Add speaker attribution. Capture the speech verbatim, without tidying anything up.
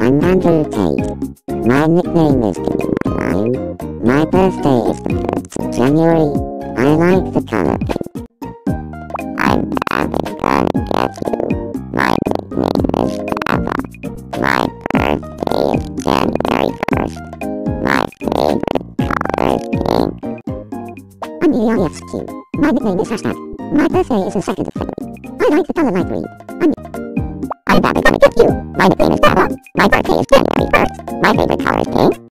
Speaker 1: I'm Andrew Tate. My nickname is Billy Line. My birthday is the first of January. I like the color pink. I'm probably gonna get you. My nickname is Papa. My birthday is January first. My favorite color is pink. I'm the X Q. My nickname is Hashtag. My birthday is the second of February. I like the color light green. I'm I'm probably gonna get you. My nickname is Papa. My birthday is January first. My favorite color is pink.